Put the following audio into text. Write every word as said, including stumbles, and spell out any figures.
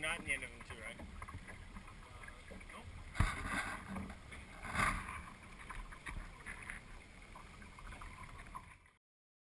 not in the end of them too, right?